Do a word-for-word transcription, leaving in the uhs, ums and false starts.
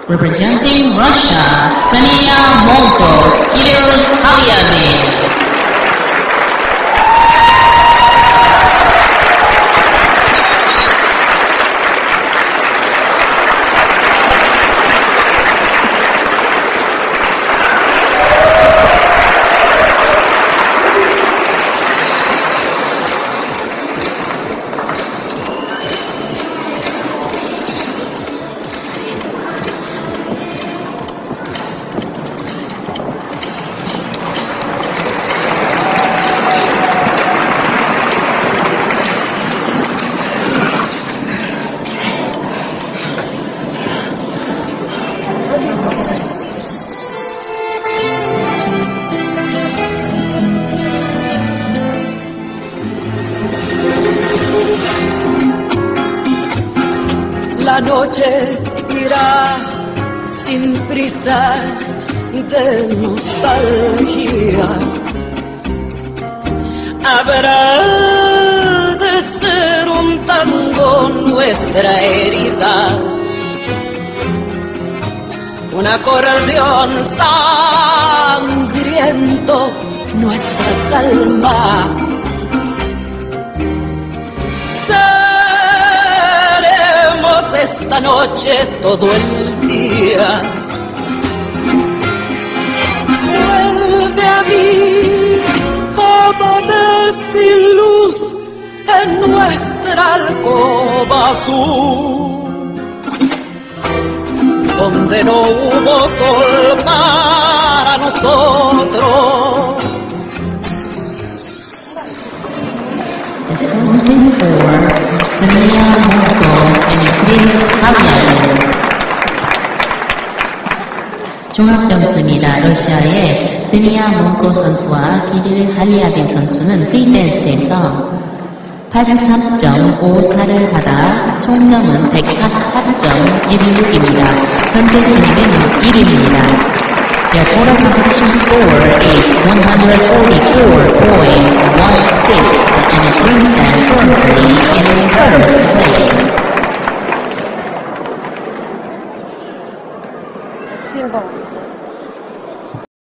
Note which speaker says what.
Speaker 1: Representing Russia, Ksenia Molko, Kirill Halyabin.
Speaker 2: La noche irá sin prisa de nostalgia. Habrá de ser un tango nuestra herida, un acordeón sangriento nuestras almas. Esta noche todo el día. Vuelve a mí, amanece sin luz en nuestra alcoba azul, donde no hubo sol para nosotros.
Speaker 1: This music is for Ksenia Molko and Kirill Halyabin. 종합 점수입니다. 러시아의 ksenia molko 선수와 키릴 할리아빈 선수는 프리댄스에서 팔십삼 점 오사를 받아 총점은 백사십사 점 일육입니다. 현재 순위는 일 위입니다. The total competition score is one hundred forty-four point one six and it brings them currently in first place.
Speaker 3: Silver.